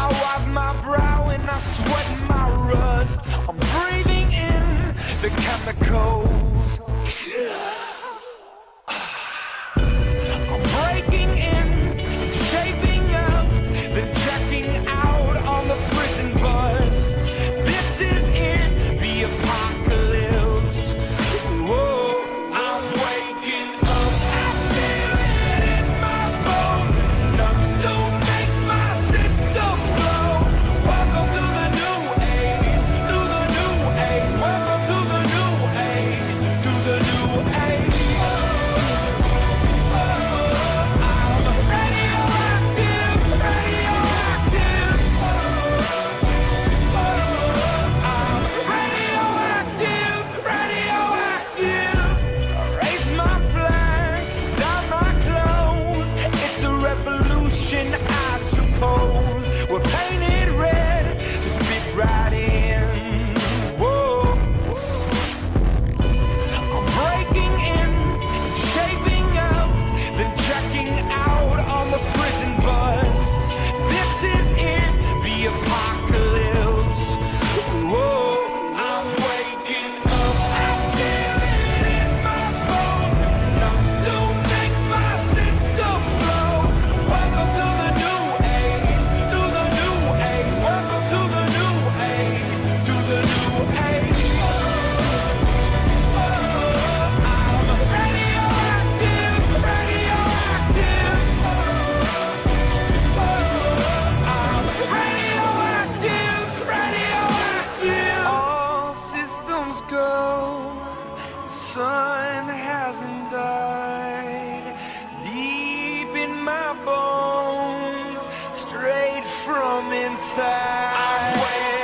wipe my brow and I sweat my rust. I'm breathing in the chemicals. I'm breaking in, shaping up, then checking out on the prison bus. This is it, the apocalypse. Whoa, I'm waking up, I feel it in my bones. Enough to make my system blow. Welcome to the new age, to the new age. Welcome to the new age, to the new age. I suppose we're painted red to fit right in. Whoa, I'm breaking in, shaping up, then checking out on the prison bus. This is it, the apocalypse. Whoa, I'm waking up, I feel it in my bones. Enough to make my system blow. Welcome to the new age, to the new age. Welcome to the new age, to the new age. I'm radioactive, radioactive. I'm radioactive, radioactive. All systems go, the sun hasn't died. Deep in my bones, straight from inside.